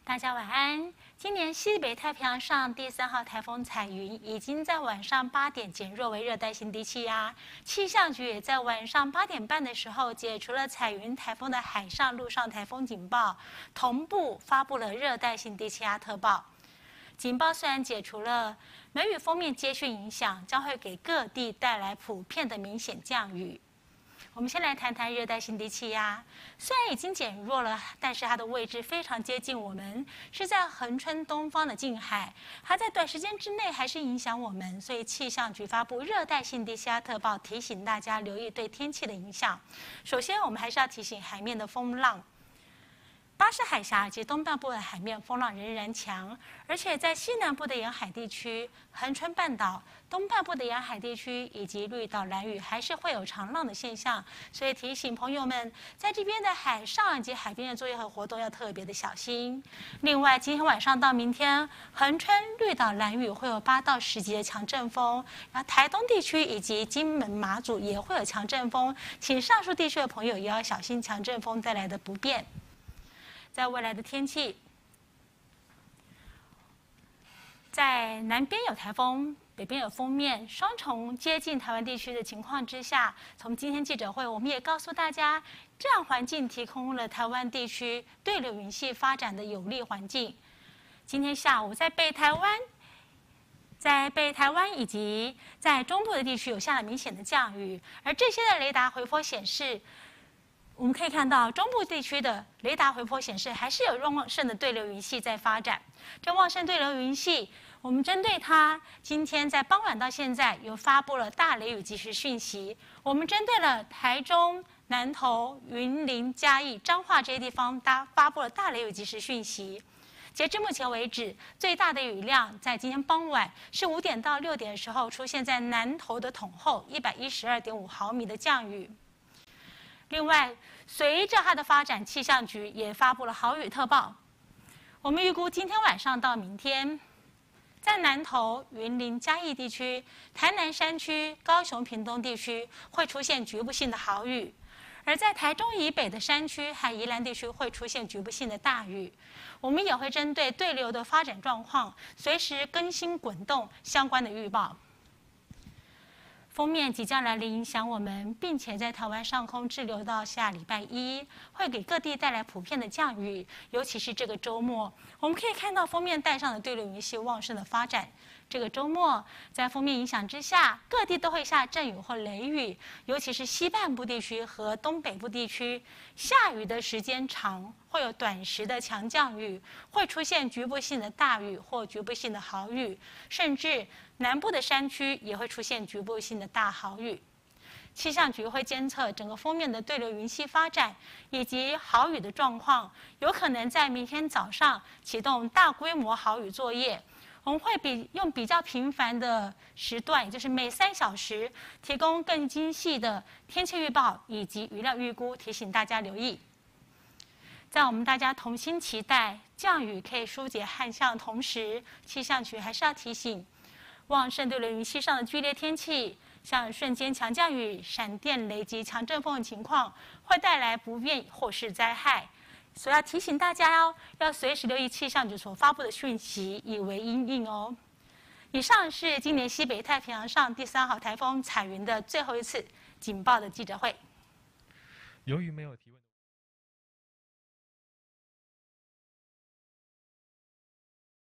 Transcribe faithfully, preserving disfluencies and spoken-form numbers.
大家晚安。今年西北太平洋上第三号台风彩云已经在晚上八点减弱为热带性低气压，气象局也在晚上八点半的时候解除了彩云台风的海上、陆上台风警报，同步发布了热带性低气压特报。警报虽然解除了，梅雨锋面接续影响，将会给各地带来普遍的明显降雨。我们先来谈谈热带性低气压，虽然已经减弱了，但是它的位置非常接近我们，是在恒春东方的近海，它在短时间之内还是影响我们，所以气象局发布热带性低气压特报，提醒大家留意对天气的影响。首先，我们还是要提醒海面的风浪。巴士海峡及东半部的海面风浪仍然强，而且在西南部的沿海地区、恒春半岛、东半部的沿海地区以及绿岛、兰屿还是会有长浪的现象，所以提醒朋友们，在这边的海上以及海边的作业和活动要特别的小心。另外，今天晚上到明天，恒春、绿岛、兰屿会有八到十级的强阵风，然后台东地区以及金门、马祖也会有强阵风，请上述地区的朋友也要小心强阵风带来的不便。在未来的天气，在南边有台风，北边有锋面，双重接近台湾地区的情况之下，从今天记者会，我们也告诉大家，这样环境提供了台湾地区对流云系发展的有利环境。今天下午在北台湾，在北台湾以及在中部的地区有下了明显的降雨，而这些的雷达回波显示。我们可以看到，中部地区的雷达回波显示，还是有旺盛的对流云系在发展。这旺盛对流云系，我们针对它，今天在傍晚到现在，有发布了大雷雨即时讯息。我们针对了台中、南投、云林、嘉义、彰化这些地方，发发布了大雷雨即时讯息。截至目前为止，最大的雨量在今天傍晚是五点到六点的时候，出现在南投的统后一百一十二点五毫米的降雨。另外，随着它的发展，气象局也发布了豪雨特报。我们预估今天晚上到明天，在南投、云林、嘉义地区、台南山区、高雄、屏东地区会出现局部性的豪雨，而在台中以北的山区和宜兰地区会出现局部性的大雨。我们也会针对对流的发展状况，随时更新滚动相关的预报。锋面即将来临，影响我们，并且在台湾上空滞留到下礼拜一，会给各地带来普遍的降雨，尤其是这个周末，我们可以看到锋面带上的对流云系旺盛的发展。这个周末，在锋面影响之下，各地都会下阵雨或雷雨，尤其是西半部地区和东北部地区，下雨的时间长，会有短时的强降雨，会出现局部性的大雨或局部性的豪雨，甚至南部的山区也会出现局部性的大豪雨。气象局会监测整个锋面的对流云系发展以及豪雨的状况，有可能在明天早上启动大规模豪雨作业。我们会比用比较频繁的时段，也就是每三小时，提供更精细的天气预报以及雨量预估，提醒大家留意。在我们大家同心期待降雨可以疏解旱象的同时，气象局还是要提醒，旺盛对流云系上的剧烈天气，像瞬间强降雨、闪电雷击、强阵风的情况，会带来不便或是灾害。所以要提醒大家哦，要随时留意气象局所发布的讯息，以为因应哦。以上是今年西北太平洋上第三号台风彩云的最后一次警报的记者会。 由于没有提问。